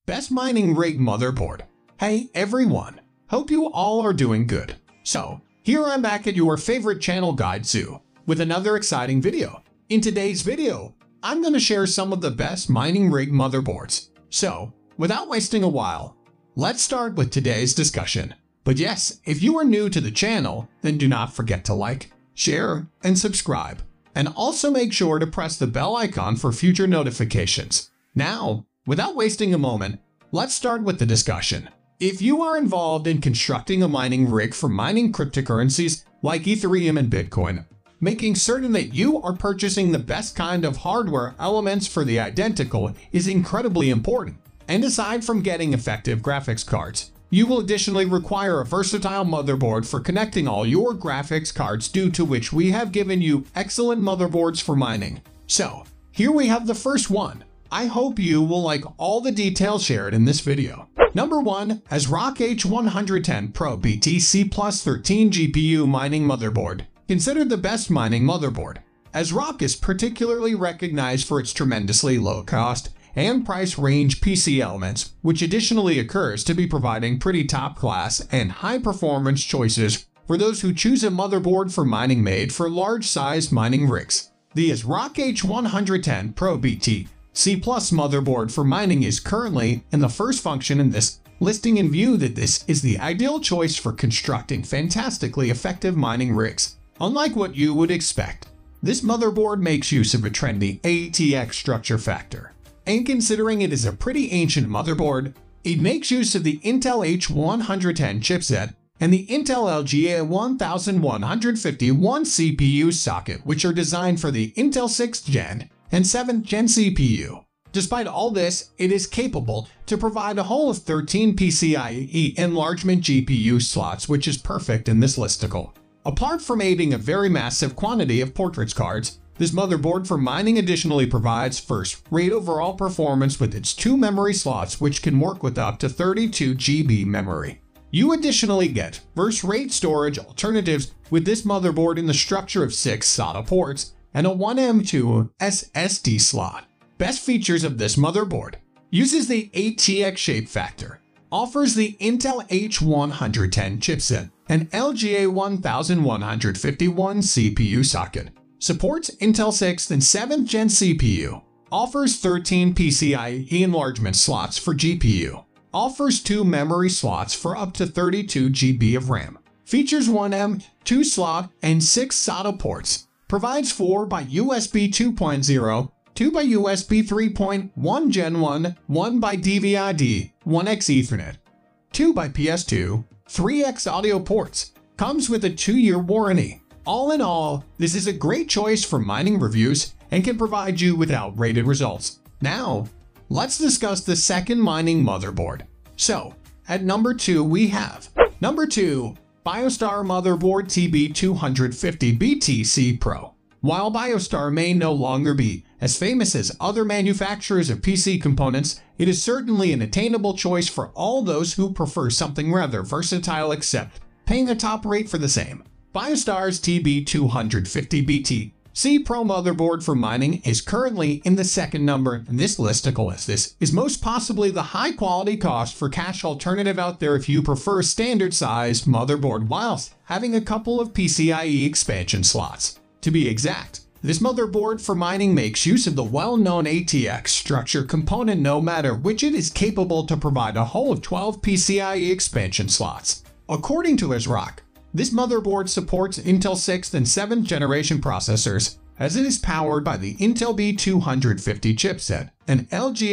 Best mining rig motherboard. Hey everyone, hope you all are doing good. So, here I'm back at your favorite channel Guide Zoo with another exciting video. In today's video, I'm going to share some of the best mining rig motherboards. So, without wasting a while, let's start with today's discussion. But yes, if you are new to the channel, then do not forget to like, share, and subscribe. And also make sure to press the bell icon for future notifications. Now, without wasting a moment, let's start with the discussion. If you are involved in constructing a mining rig for mining cryptocurrencies like Ethereum and Bitcoin, making certain that you are purchasing the best kind of hardware elements for the identical is incredibly important. And aside from getting effective graphics cards, you will additionally require a versatile motherboard for connecting all your graphics cards, due to which we have given you excellent motherboards for mining. So, here we have the first one. I hope you will like all the details shared in this video. Number 1. ASRock H110 Pro BTC Plus 13 GPU Mining Motherboard. Considered the best mining motherboard, ASRock is particularly recognized for its tremendously low cost and price range PC elements, which additionally occurs to be providing pretty top class and high performance choices for those who choose a motherboard for mining made for large sized mining rigs. The ASRock H110 Pro BTC Plus motherboard for mining is currently in the first function in this listing, in view that this is the ideal choice for constructing fantastically effective mining rigs. Unlike what you would expect, this motherboard makes use of a trendy ATX structure factor. And considering it is a pretty ancient motherboard, it makes use of the Intel H110 chipset and the Intel LGA1151 CPU socket, which are designed for the Intel 6th Gen and 7th Gen CPU. Despite all this, it is capable to provide a whole of 13 PCIe enlargement GPU slots, which is perfect in this listicle. Apart from aiding a very massive quantity of portraits cards, this motherboard for mining additionally provides first-rate overall performance with its 2 memory slots, which can work with up to 32 GB memory. You additionally get first-rate storage alternatives with this motherboard in the structure of 6 SATA ports and a 1M2 SSD slot. Best features of this motherboard: uses the ATX shape factor, offers the Intel H110 chipset and LGA1151 CPU socket, supports Intel 6th and 7th Gen CPU, offers 13 PCIe enlargement slots for GPU, offers 2 memory slots for up to 32 GB of RAM, features 1M2 slot and 6 SATA ports, provides 4 by USB 2.0, 2 by USB 3.1 Gen 1, 1 by DVI-D, 1x Ethernet, 2 by PS2, 3x audio ports, comes with a 2-year warranty. All in all, this is a great choice for mining reviews and can provide you with outrated results. Now, let's discuss the second mining motherboard. So, at number 2 we have number 2. Biostar Motherboard TB360 BTC PRO. While Biostar may no longer be as famous as other manufacturers of PC components, it is certainly an attainable choice for all those who prefer something rather versatile except paying a top rate for the same. Biostar's TB360 BTC PRO motherboard for mining is currently in the second number in this listicle, as this is most possibly the high quality cost for cash alternative out there if you prefer a standard sized motherboard whilst having a couple of PCIe expansion slots. To be exact, this motherboard for mining makes use of the well-known ATX structure component, no matter which it is capable to provide a whole of 12 PCIe expansion slots. According to ASRock, this motherboard supports Intel 6th and 7th generation processors, as it is powered by the Intel B360 chipset and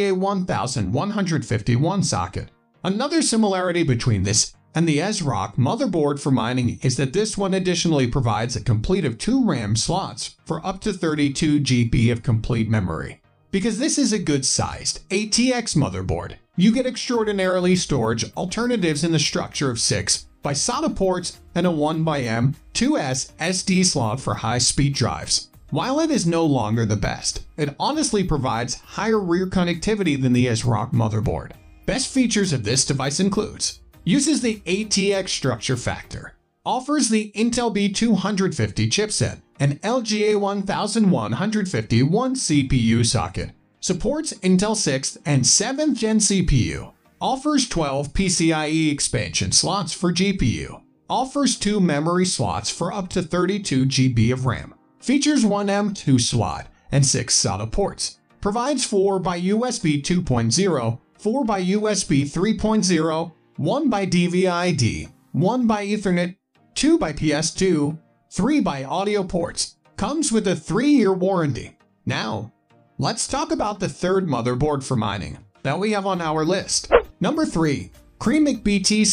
LGA1151 socket. Another similarity between this and the ASRock motherboard for mining is that this one additionally provides a complete of 2 RAM slots for up to 32 GB of complete memory. Because this is a good-sized ATX motherboard, you get extraordinarily storage alternatives in the structure of 6 by SATA ports and a 1x M2 SSD slot for high-speed drives. While it is no longer the best, it honestly provides higher rear connectivity than the ASRock motherboard. Best features of this device includes: uses the ATX structure factor, offers the Intel B360 chipset and LGA1151 CPU socket, supports Intel 6th and 7th Gen CPU, offers 12 PCIe expansion slots for GPU, offers 2 memory slots for up to 32 GB of RAM, features 1 M.2 slot and 6 SATA ports, provides 4 by USB 2.0, 4 by USB 3.0, 1 by DVI-D, 1 by Ethernet, 2 by PS2, 3 by audio ports, comes with a 3-year warranty. Now, let's talk about the third motherboard for mining that we have on our list. Number 3. Creamic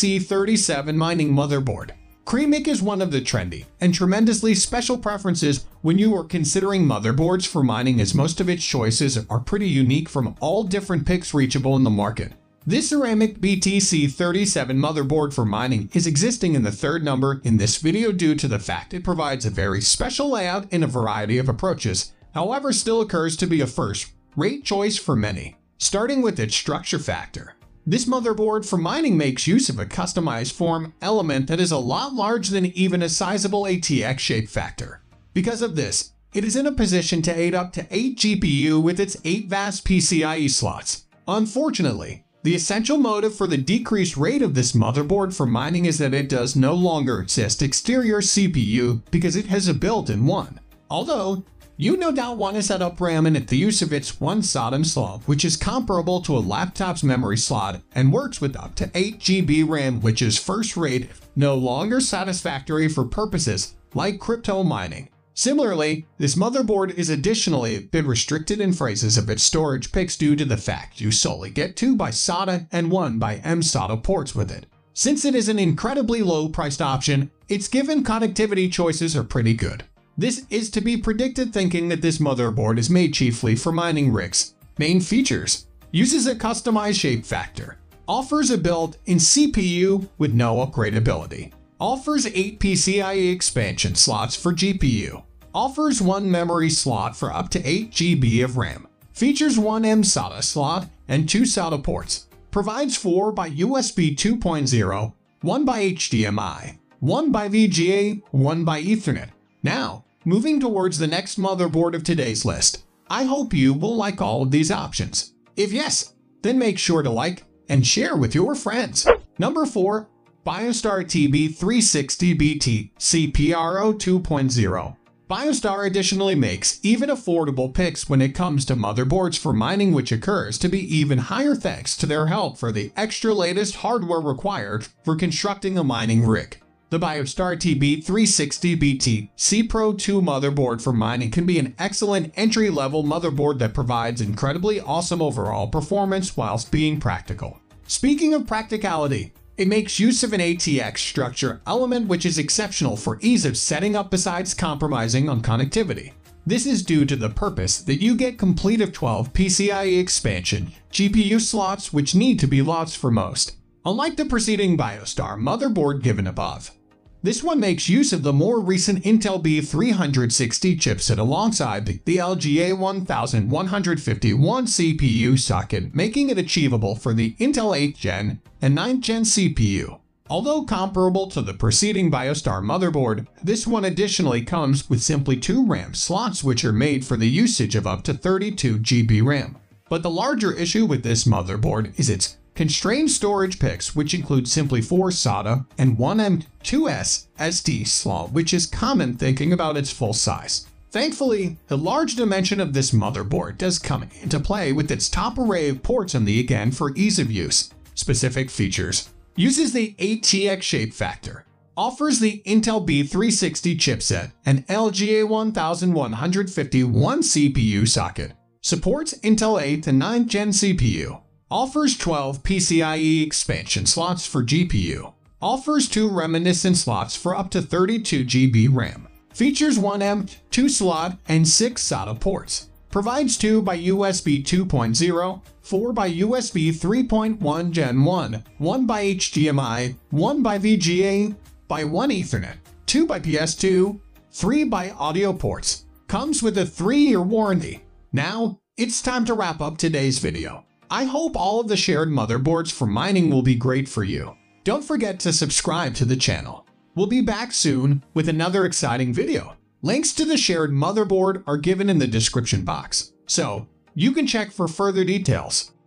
BTC37 Mining Motherboard. Creamic is one of the trendy and tremendously special preferences when you are considering motherboards for mining, as most of its choices are pretty unique from all different picks reachable in the market. This ceramic BTC37 motherboard for mining is existing in the third number in this video due to the fact it provides a very special layout in a variety of approaches, however still occurs to be a first-rate choice for many. Starting with its structure factor. This motherboard for mining makes use of a customized form element that is a lot larger than even a sizable ATX shape factor. Because of this, it is in a position to aid up to 8 GPU with its 8 vast PCIe slots. Unfortunately, the essential motive for the decreased rate of this motherboard for mining is that it does no longer exist exterior CPU because it has a built-in one. Although, you no doubt want to set up RAM in the use of its one SATA slot, which is comparable to a laptop's memory slot and works with up to 8 GB RAM, which is first-rate, no longer satisfactory for purposes like crypto mining. Similarly, this motherboard is additionally a bit restricted in phrases of its storage picks due to the fact you solely get 2 by SATA and 1 by M-SATA ports with it. Since it is an incredibly low-priced option, its given connectivity choices are pretty good. This is to be predicted, thinking that this motherboard is made chiefly for mining rigs. Main features: uses a customized shape factor, offers a built-in CPU with no upgradability, offers 8 PCIe expansion slots for GPU, offers 1 memory slot for up to 8 GB of RAM, features 1 M-SATA slot and 2 SATA ports, provides 4 by USB 2.0, 1 by HDMI, 1 by VGA, 1 by Ethernet. Now, moving towards the next motherboard of today's list. I hope you will like all of these options. If yes, then make sure to like and share with your friends. Number 4. Biostar Tb360 BTC PRO 2.0. Biostar additionally makes even affordable picks when it comes to motherboards for mining, which occurs to be even higher thanks to their help for the extra latest hardware required for constructing a mining rig. The Biostar Tb360 BTC PRO 2 motherboard for mining can be an excellent entry-level motherboard that provides incredibly awesome overall performance whilst being practical. Speaking of practicality, it makes use of an ATX structure element which is exceptional for ease of setting up besides compromising on connectivity. This is due to the purpose that you get complete of 12 PCIe expansion GPU slots, which need to be lots for most. Unlike the preceding Biostar motherboard given above, this one makes use of the more recent Intel B360 chipset alongside the LGA 1151 CPU socket, making it achievable for the Intel 8th Gen and 9th Gen CPU. Although comparable to the preceding Biostar motherboard, this one additionally comes with simply 2 RAM slots which are made for the usage of up to 32 GB RAM. But the larger issue with this motherboard is its constrained storage picks, which include simply 4 SATA and 1 M.2 SD slot, which is common thinking about its full size. Thankfully, the large dimension of this motherboard does come into play with its top array of ports and the again for ease of use. Specific features: uses the ATX shape factor, offers the Intel B360 chipset and LGA 1151 CPU socket, supports Intel 8th and 9th Gen CPU, offers 12 PCIe expansion slots for GPU, offers 2 reminiscent slots for up to 32 GB RAM, features 1 M.2 slot and 6 SATA ports, provides 2 by USB 2.0, 4 by USB 3.1 Gen 1, 1 by HDMI, 1 by VGA, by 1 Ethernet, 2 by PS2, 3 by audio ports, comes with a 3-year warranty. Now, it's time to wrap up today's video. I hope all of the shared motherboards for mining will be great for you. Don't forget to subscribe to the channel. We'll be back soon with another exciting video. Links to the shared motherboard are given in the description box, so You can check for further details.